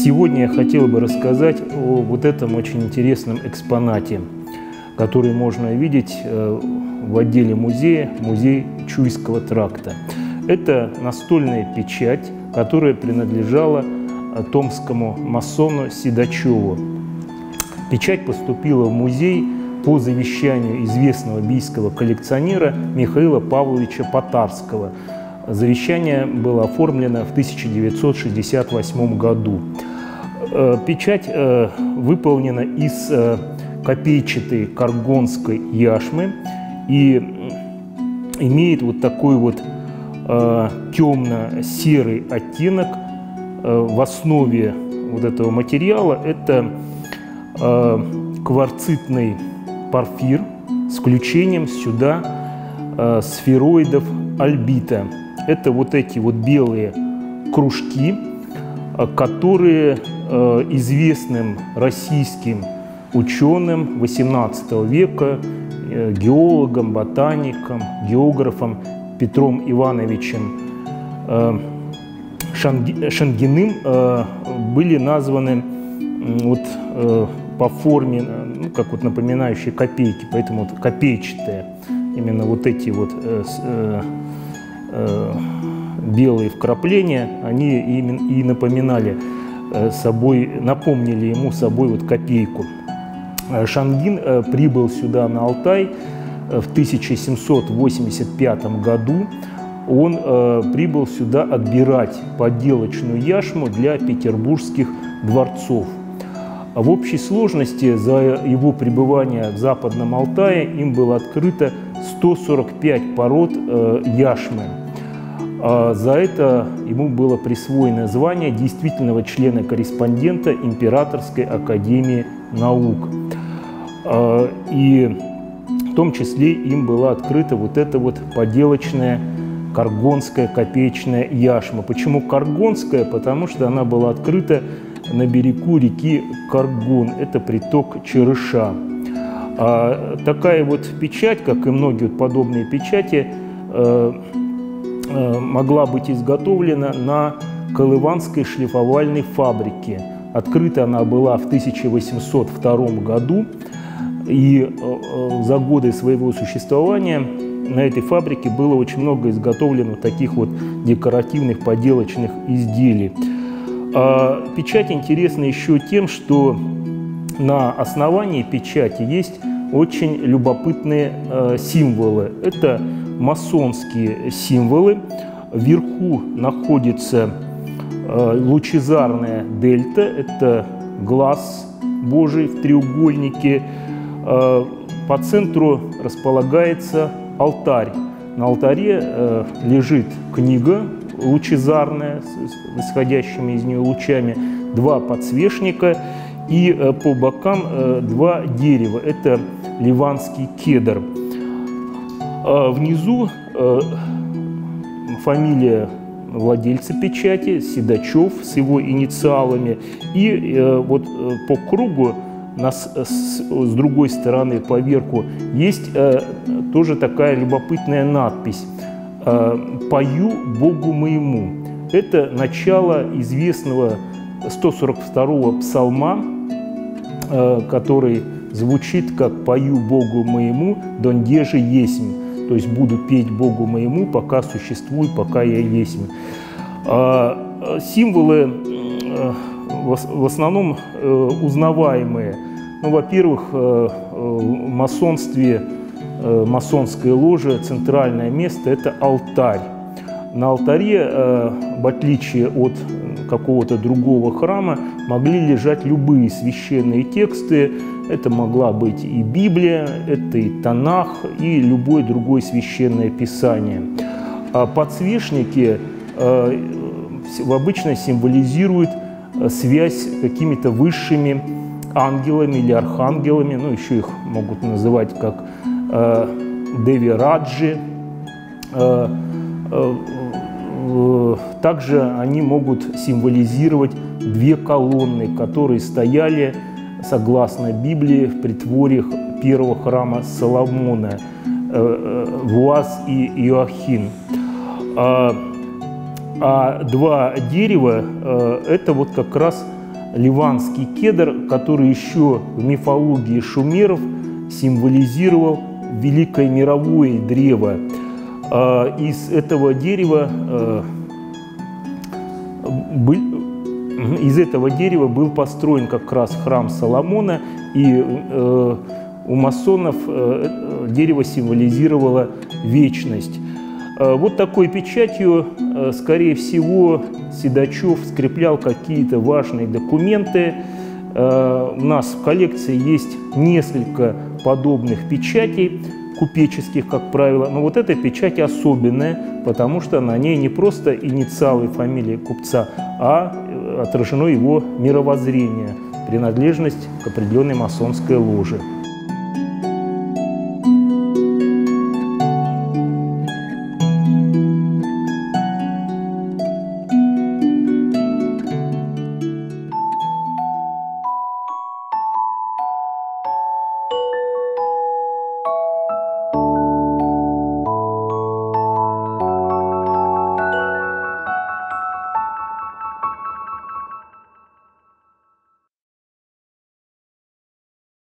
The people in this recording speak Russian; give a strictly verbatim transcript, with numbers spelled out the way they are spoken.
Сегодня я хотел бы рассказать о вот этом очень интересном экспонате, который можно видеть в отделе музея, музей Чуйского тракта. Это настольная печать, которая принадлежала томскому масону Седачеву. Печать поступила в музей по завещанию известного бийского коллекционера Михаила Павловича Потарского. Завещание было оформлено в тысяча девятьсот шестьдесят восьмом году. Печать выполнена из копейчатой каргонской яшмы и имеет вот такой вот темно-серый оттенок. В основе вот этого материала это кварцитный порфир с включением сюда сфероидов альбита. Это вот эти вот белые кружки, которые известным российским ученым восемнадцатого века, геологом, ботаником, географом Петром Ивановичем Шангиным были названы вот по форме, ну, как вот напоминающие копейки, поэтому вот копейчатые. Именно вот эти вот э, э, э, белые вкрапления, они именно и напоминали э, собой, напомнили ему собой вот копейку. Шангин э, прибыл сюда на Алтай э, в тысяча семьсот восемьдесят пятом году. Он э, прибыл сюда отбирать подделочную яшму для петербургских дворцов. В общей сложности за его пребывание в Западном Алтае им было открыто сто сорок пять пород э, яшмы. А за это ему было присвоено звание действительного члена-корреспондента Императорской академии наук. А, и в том числе им была открыта вот эта вот поделочная каргонская копеечная яшма. Почему каргонская? Потому что она была открыта на берегу реки Каргон, это приток Черыша. А такая вот печать, как и многие вот подобные печати, э, э, могла быть изготовлена на Колыванской шлифовальной фабрике. Открыта она была в тысяча восемьсот втором году, и э, за годы своего существования на этой фабрике было очень много изготовлено таких вот декоративных поделочных изделий. А печать интересна еще тем, что на основании печати есть очень любопытные э, символы. Это масонские символы. Вверху находится э, лучезарная дельта, это глаз Божий в треугольнике. Э, по центру располагается алтарь. На алтаре э, лежит книга лучезарная, с исходящими из нее лучами, два подсвечника и э, по бокам э, два дерева. Это ливанский кедр. А внизу э, фамилия владельца печати Седачев с его инициалами. И э, вот э, по кругу нас, с, с другой стороны поверху есть э, тоже такая любопытная надпись «Пою Богу моему». Это начало известного сто сорок второго псалма, который звучит как «Пою Богу моему, донде же есмь». То есть буду петь Богу моему, пока существую, пока я есмь. Символы в основном узнаваемые. Ну, во-первых, в масонстве масонская ложа, центральное место – это алтарь. На алтаре, в отличие от какого-то другого храма, могли лежать любые священные тексты. Это могла быть и Библия, это и Танах, и любое другое священное писание. А подсвечники обычно сиволизируют связь с какими-то высшими ангелами или архангелами, ну, еще их могут называть как Деви Раджи. Также они могут символизировать две колонны, которые стояли, согласно Библии, в притворьях первого храма Соломона, Вуаз и Иоахин. А два дерева – это вот как раз ливанский кедр, который еще в мифологии шумеров символизировал великое мировое древо. Из этого дерева из этого дерева был построен как раз храм Соломона, и у масонов дерево символизировало вечность. Вот такой печатью, скорее всего, Седачев скреплял какие-то важные документы. У нас в коллекции есть несколько подобных печатей, купеческих, как правило, но вот эта печать особенная, потому что на ней не просто инициалы фамилии купца, а отражено его мировоззрение, принадлежность к определенной масонской ложе.